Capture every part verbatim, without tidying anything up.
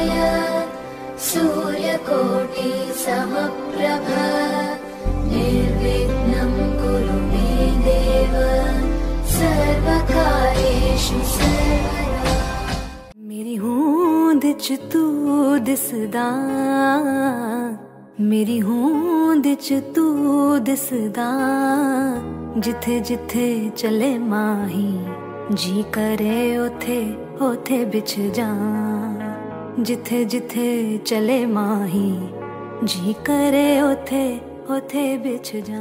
सूर्यकोटि समप्रभ निर्विघ्नं कुरु मे देव सर्वकार्येषु सर्वदा। मेरी होंद च तू दिसदा, मेरी होंद च तू दिसदा, जिथे जिथे चले माही जी करे ओथे ओथे बिछ जा। जिथे जिथे चले माही जी करे ओथे ओथे बिछ जा।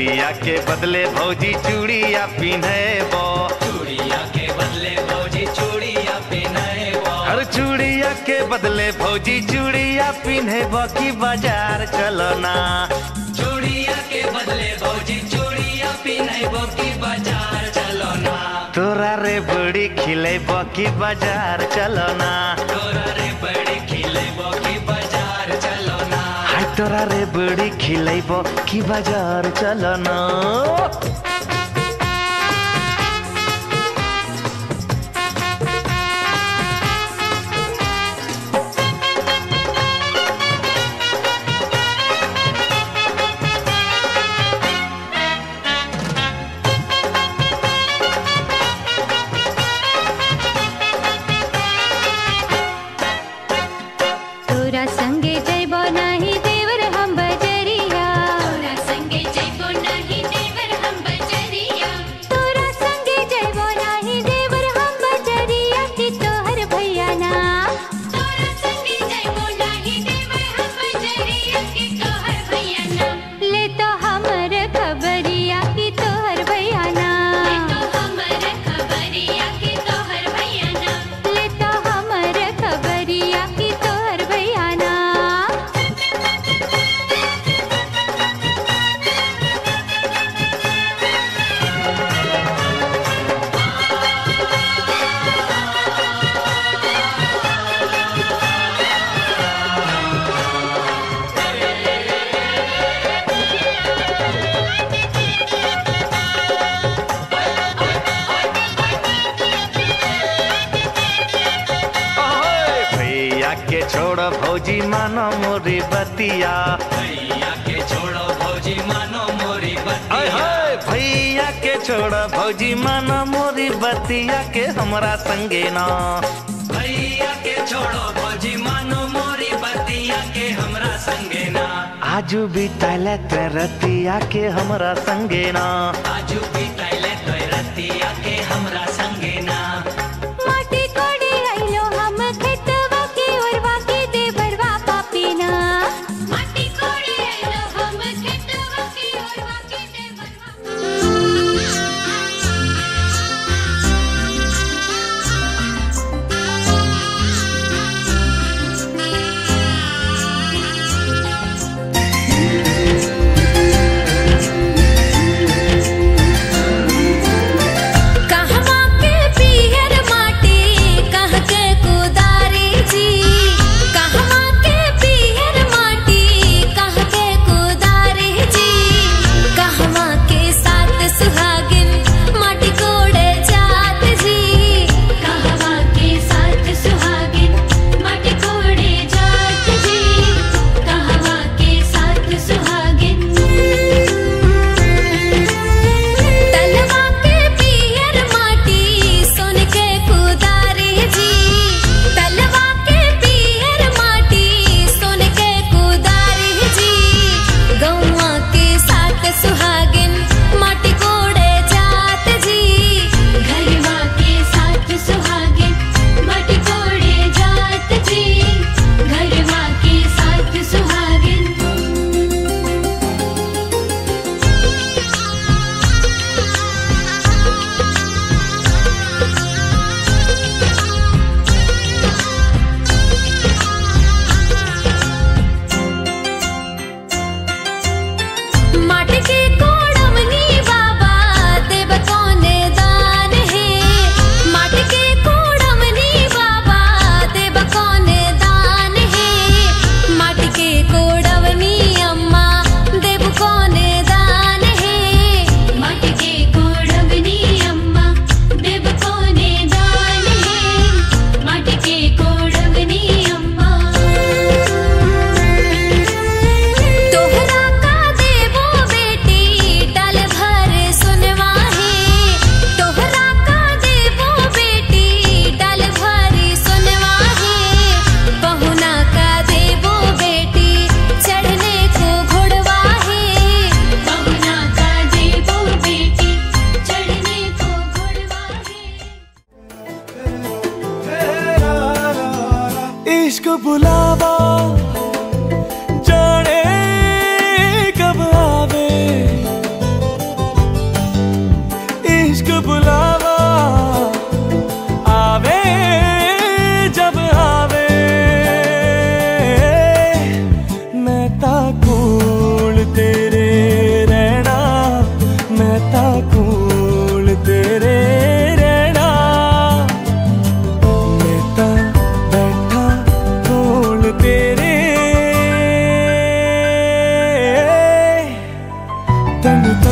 भैया के बदले भौजी चूड़िया पिन्हबो, चूड़िया के बदले भौजी चूड़िया पिन्हबो, हर चूड़िया के बदले भौजी चूड़िया पिन्हबो की बाजार चलो ना, चूड़िया के बदले भौजी चूड़िया पिन्हबो की बाजार चलो ना, तोरा रे बड़ी खिलेबो की बाजार चलो ना, तोरा रे बड़ी खिलेबो की बाजार चलो ना, हाय तोरा रे बड़ी खिलेबो की बाजार चलो ना। तोरा संगे जइबो नाही देवर हम बजरिया, तोरा संगे जइबो नाही देवर हम बजरिया, तोरा संगे जइबो नाही देवर हम बजरिया की तोहर भैया ना, तोरा संगे जइबो नाही देवर हम बजरिया की तोहर भैया ना, ले तो हमर खबरिया की तोहर भैया ना, ले तो हमर खबरिया की तोहर भैया ना, ले तो हमर खबरिया की तोहर भैया ना। ओए भैया के छोड़ो भौजी मानो मोरी बतिया, भैया के छोड़ो भौजी मानो मोरी ओए बतिया, होए भैया के छोड़ो भौजी मानो मोरी बतिया के हमरा संगे ना, भैया के छोड़ो भौजी मानो मोरी बतिया के हमरा संगे ना, आजू बिताले ते रतिया के हमरा संगे ना, आजू बिताइले तो रतिया के हमरा संगे ना, माटी कोड़ी आइलो हम खेतवा की ओरवा की देवरवा पापी ना, माटी कोड़े आइलो हम खेतवा की ओरवा के देवरवा। कहवा के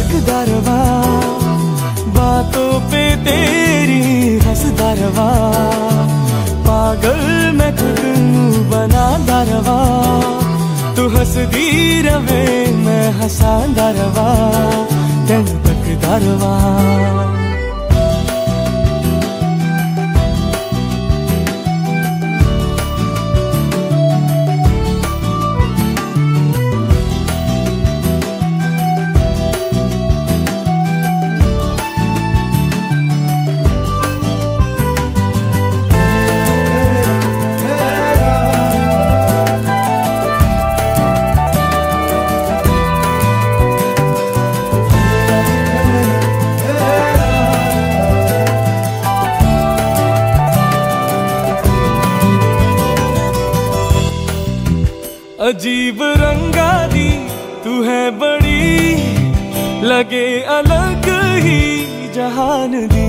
तकदा रवा, बातों पे तेरी हंसदा रवा, पागल मैं खुद बनादा रवा, तू हंसदी रवे मैं हंसांदा रवा, तेन तकदा रवा। अजीब रंगा दी तू है बड़ी, लगे अलग ही जहान दी।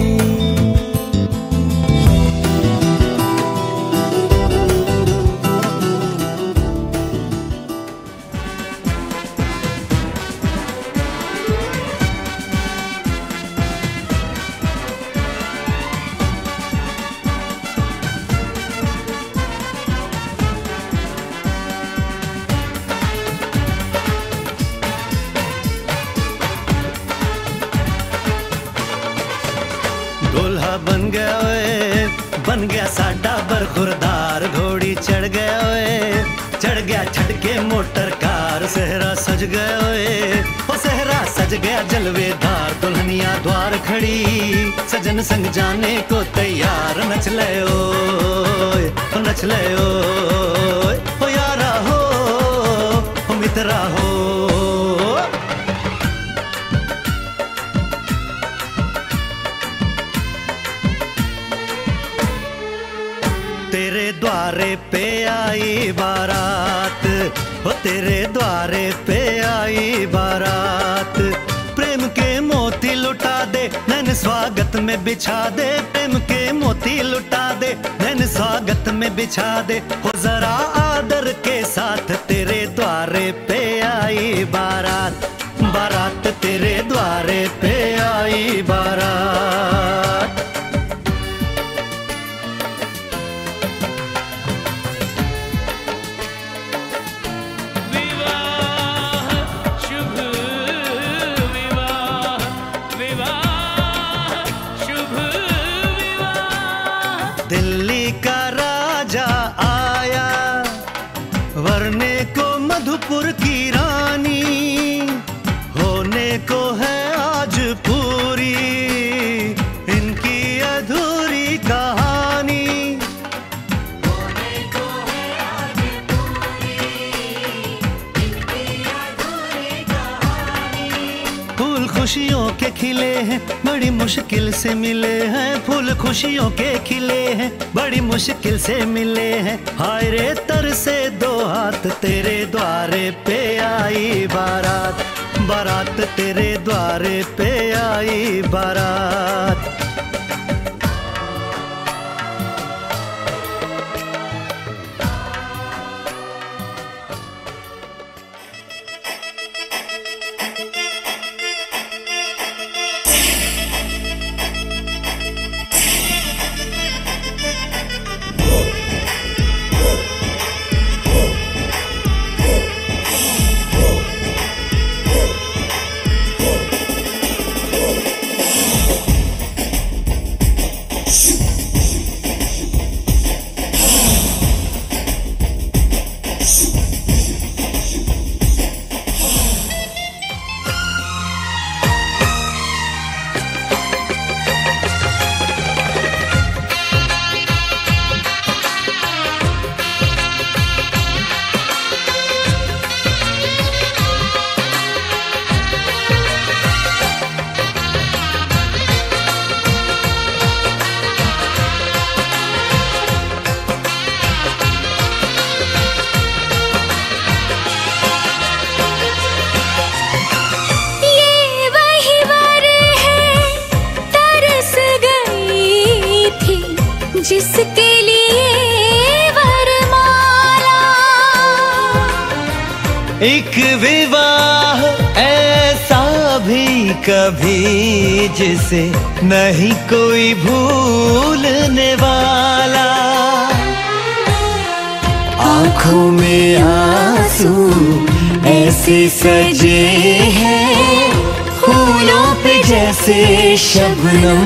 दूल्हा बन गया ओए, बन गया साडा बरखुरदार, घोड़ी चढ़ गया ओए, चढ़ गया छटके मोटर कार, सहरा सज गया ओए, ओ सहरा सज गया जलवेदार, दुल्हनिया द्वार खड़ी, सजन संग जाने को तैयार, नच ले ओए, ओ नच ले ओए, ओ यारा हो, ओ मित्रा हो। तेरे द्वारे पे आई बारात, हो तेरे द्वारे पे आई बारात, प्रेम के मोती लुटा दे नैन स्वागत में बिछा दे, प्रेम के मोती लुटा दे नैन स्वागत में बिछा दे, हो जरा आदर के साथ तेरे द्वारे पे आई बारात, बारात तेरे द्वारे पे आई बारात। दिल्ली का राजा आया, वरने को मधुपुर की रानी, होने को है आज पूरी इनकी अधूरी कहानी, होने को है आज पूरी इनकी अधूरी कहानी। फूल खुशियों के खिले हैं बड़ी मुश्किल से मिले हैं, फूल खुशियों के खिले हैं बड़ी मुश्किल से मिले हैं, हाय रे तर से दो हाथ तेरे द्वारे पे आई बारात, बारात तेरे द्वारे पे आई बारात। जिसके लिए वरमाला, एक विवाह ऐसा भी कभी जिसे नहीं कोई भूलने वाला। आंखों में आंसू ऐसे सजे हैं फूलों पे जैसे शबनम।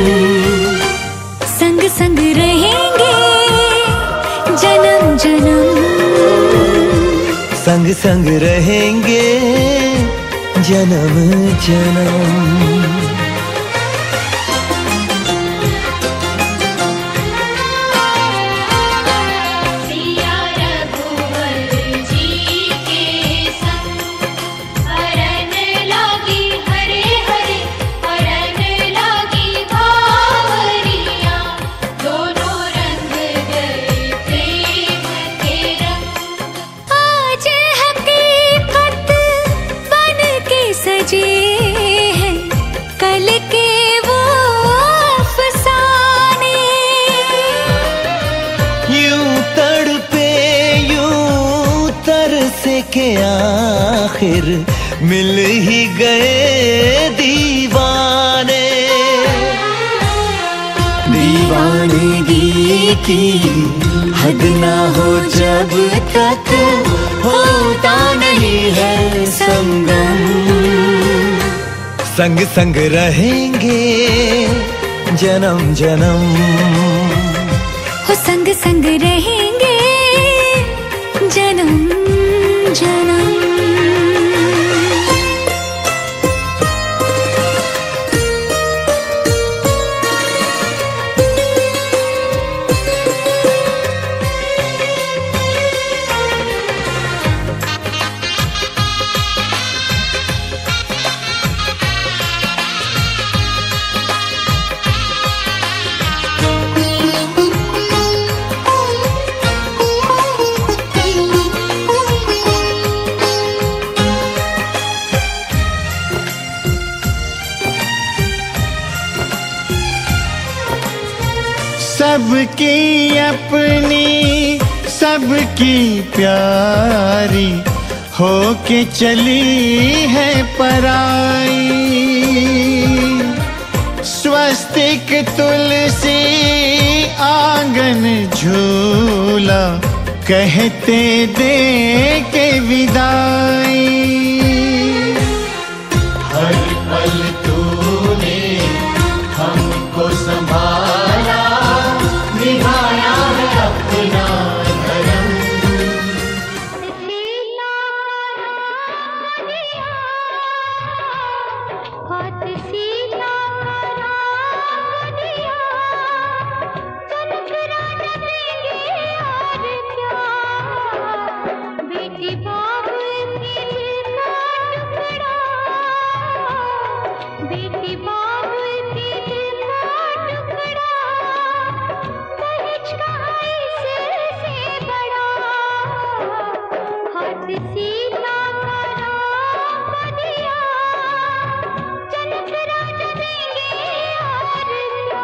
संग संग रहेंगे जन्म जन्म, संग संग रहेंगे जन्म जन्म। सिया रघुवर जी के संग हरन लागी हरे हरे हरन लागी भावरिया। दोनों रंग गए प्रेम के रंग। आज हकीकत बन के सजे हैं कल के वो अफसाने। यूं तड़पे यूं तरसे के आखिर मिल ही गए दीवाने। दीवानगी की हद ना हो जब तक होता नहीं है संगम। संग संग रहेंगे जन्म जन्म, हो संग संग रहेंगे जन्म जन्म। सबकी अपनी सबकी प्यारी होके चली है पराई। स्वस्तिक तुलसी आंगन झूला कहते दे के विदाई। हर पल तूने हमको संभाला, निभाया है अपना धर्म। हाथ सीधा करा दिया, तनक राजा देंगे और क्या। बेटी बाबुल के दिल का टुकड़ा, बेटी बाबुल के दिल का टुकड़ा। दहेज कहाँ इससे बड़ा, हाथ सीधा करा दिया, जनक राजा देंगे और क्या।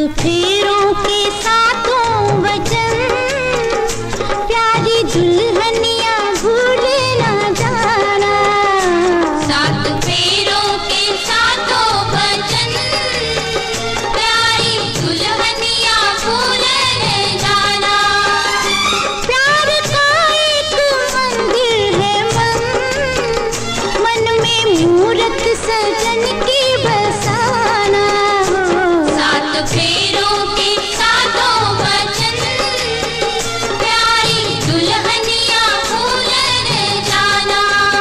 फेरों के सातों वचन, प्यारी दुल्हनिया भूल ना जाना। सात फेरों के सातों वचन, प्यारी दुल्हनिया भूल न जाना। प्यार का एक मंदिर है मन, मन में मूरत सजन की बसाना। सात फेरों के सातों वचन, प्यारी दुल्हनिया भूल न जाना।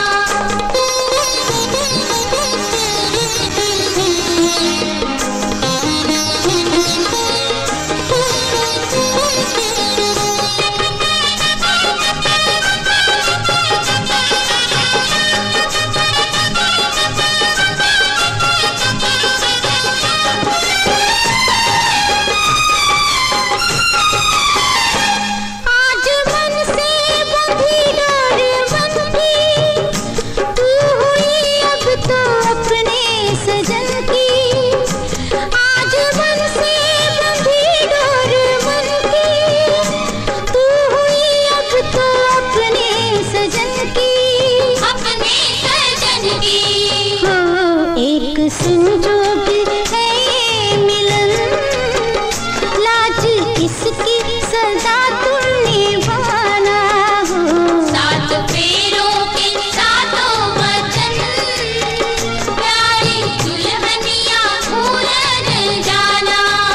आज मन से बंधी डोर बनती, तू हुई अब तो अपने सजन की। आज मन से बंधी डोर बनती, तू हुई अब तो अपने सजन की। अपने सजन की हो एक संजोग है ये मिलन, लाज किसकी सदा तुम निभाना। हो सात फेरों के सातों वचन, प्यारी दुल्हनिया भूल न जाना।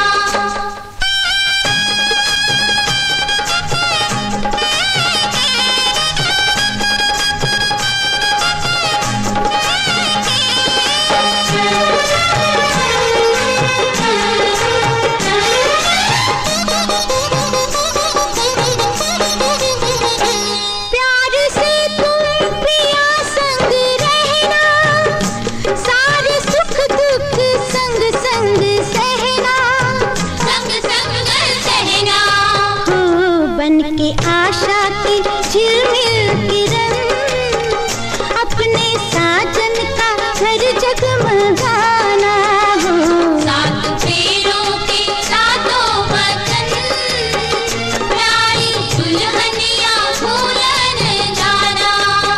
प्यार से तुम पिया संग रहना, सारे सुख दुख संग संग सहना। संग संग सहना हो बन के आशा की झिलमिल किरण, अपने साजन का घर जगमगाना। हो सात फेरों के सातों वचन, प्यारी दुल्हनिया भूल न जाना।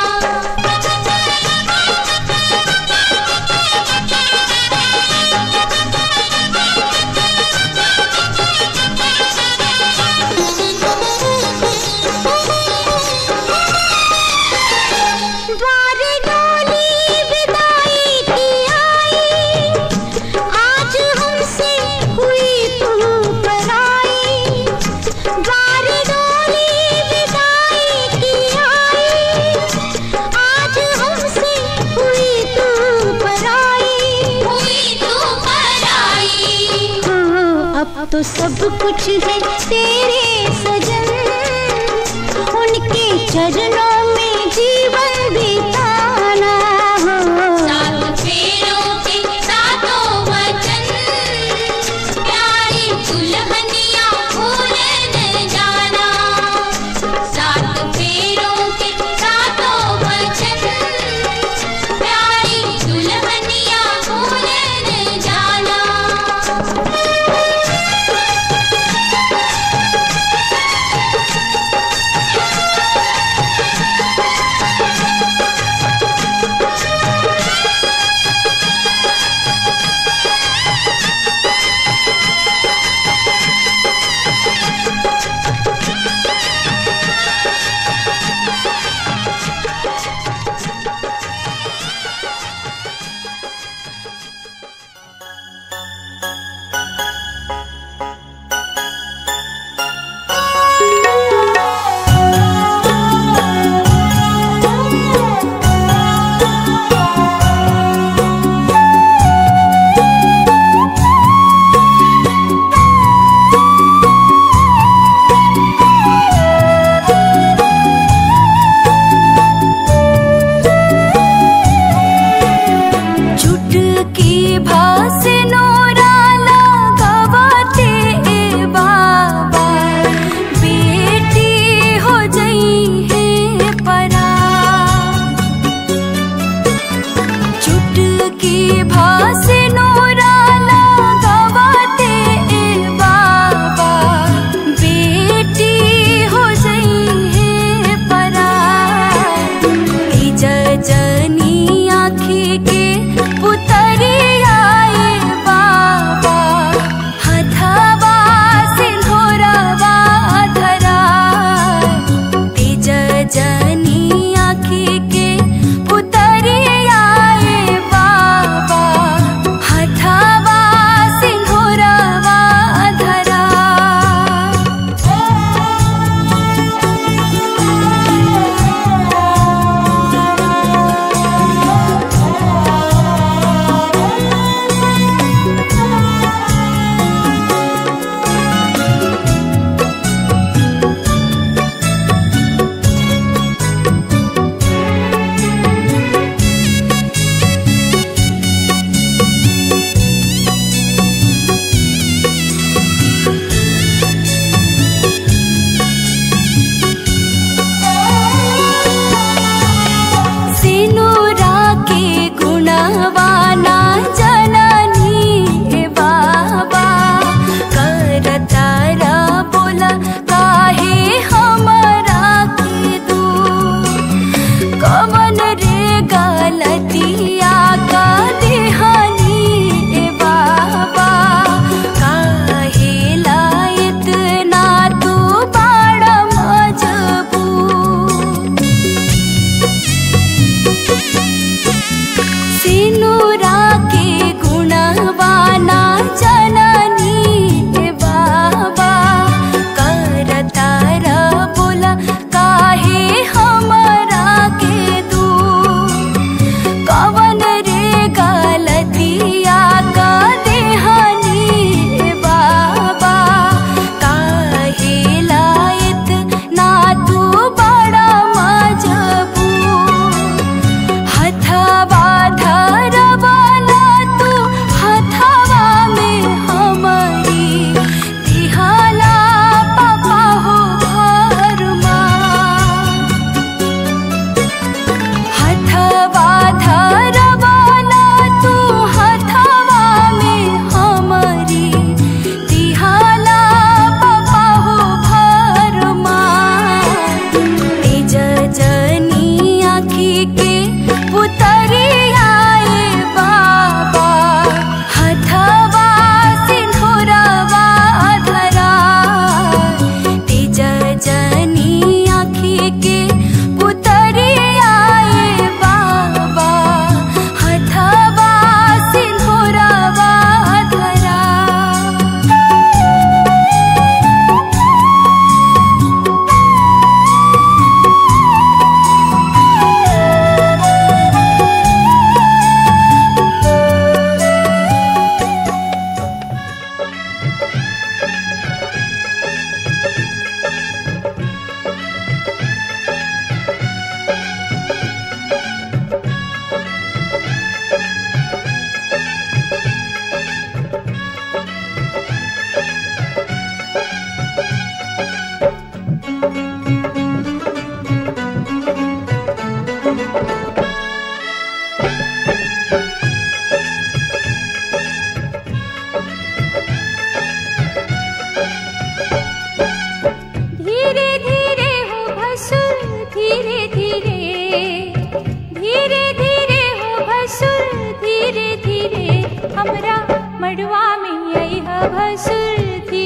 द्वारे डोली विदाई की आई, आज हमसे हुई तू पराई। द्वारे डोली विदाई की आई, आज हमसे हुई तू पराई। हुई तू पराई हाँ, अब तो सब कुछ है तेरे सजन, उनके चरणों में जीवन बिताना। हो सात फेरों के सातों वचन, प्यारी दुल्हनिया भूल न जाना। सात फेरों के सातों वचन, प्यारी दुल्हनिया भूल न जाना। प्यार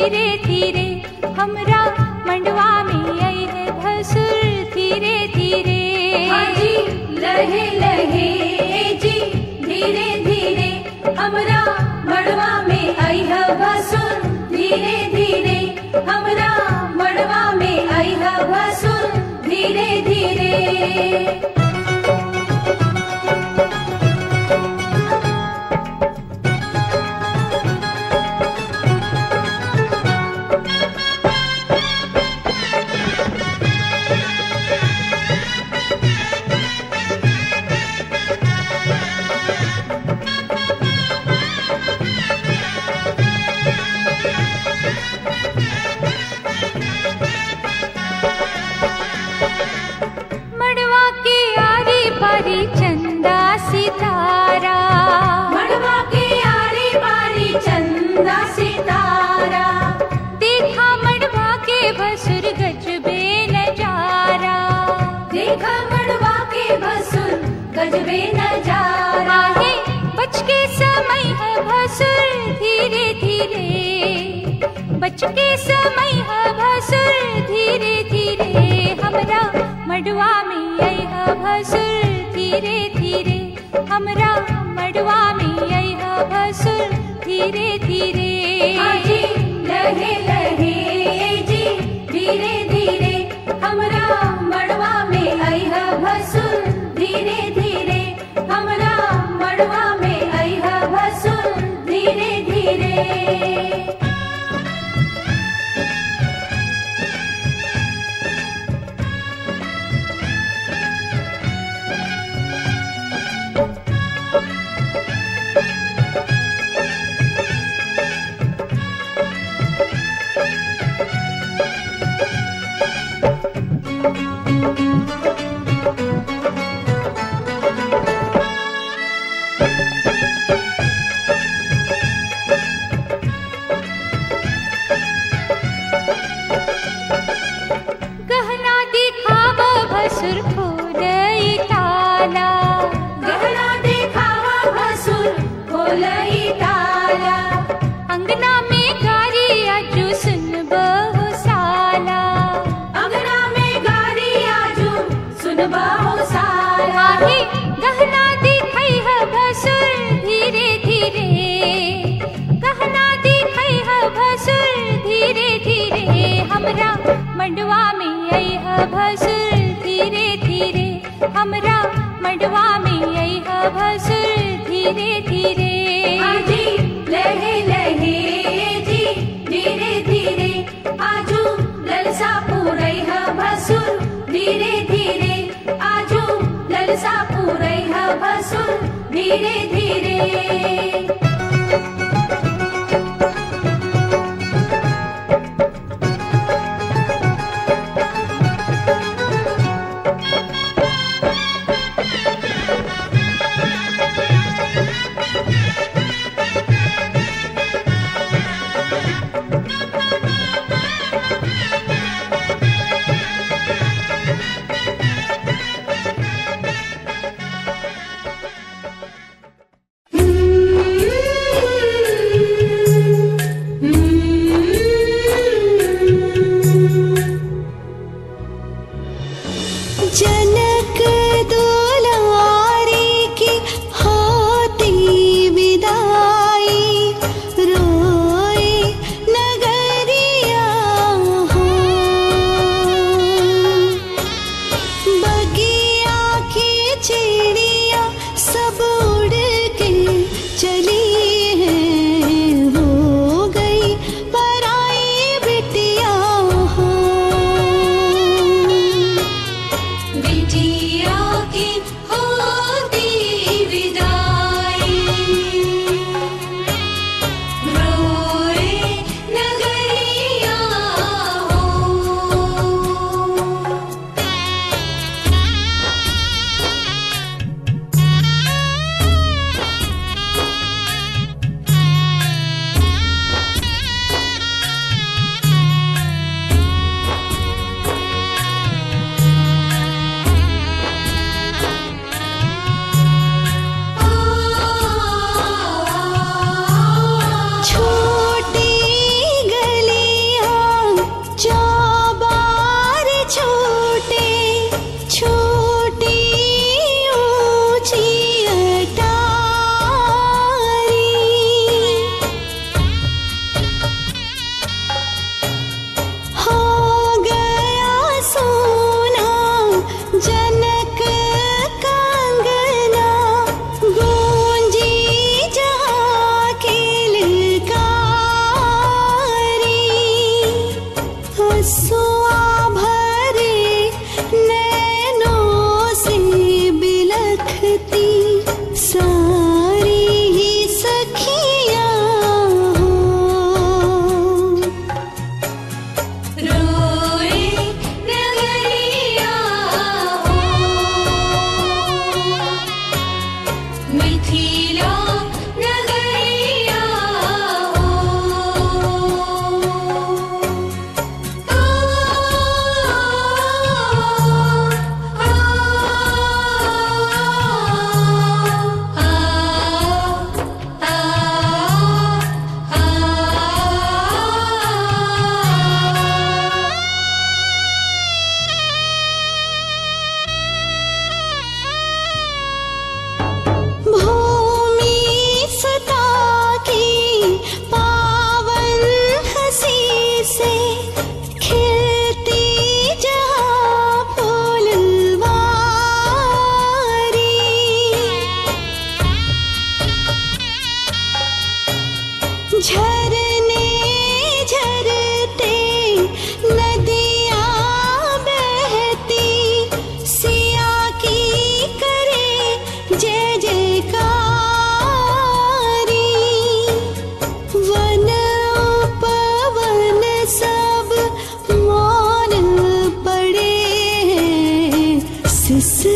धीरे धीरे हमरा मंडवा में आई है भसुर धीरे धीरे। हाँ जी लहे लहे जी धीरे धीरे हमरा मड़वा में आई है भसुर धीरे धीरे हमरा मड़वा में आई है भसुर धीरे धीरे। मड़वा के आरी पारी चंदा सितारा, मड़वा के आरी बारी चंदा सितारा, देखा मड़वा के भसुर गजबे नजारा। देखा मड़वा के भसुर गजबे नजारा। आहे बच के समय है भसुर धीरे धीरे, बच के समय है भसुर धीरे धीरे हमरा मड़वा में आई है भसुर धीरे धीरे हमरा मड़वा में आई है भसुर धीरे धीरे। हाँ जी लहे लहे जी धीरे धीरे हमरा मड़वा में आई है भसुर धीरे धीरे हमरा मड़वा में आई है भसुर धीरे धीरे। गहना दिखावा भसुर खोलई ताला, गहना दिखावा भसुर खोलई ताला, अंगना में गारी आजू सुन बहु साला। अंगना में गारी आजू सुनबा हो साला। आहे गहना दिखाई है भसुर धीरे धीरे, गहना दिखाई है भसुर धीरे धीरे हमरा मंडवा में आई है भसुर धीरे धीरे हमरा मंडवा में आई है भसुर धीरे धीरे। हाँ जी लहे लहे जी धीरे धीरे आजू ललसा पूरई है भसुर धीरे धीरे आजू ललसा पूरई है भसुर धीरे धीरे। Hmm.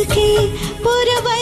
के पुरवैया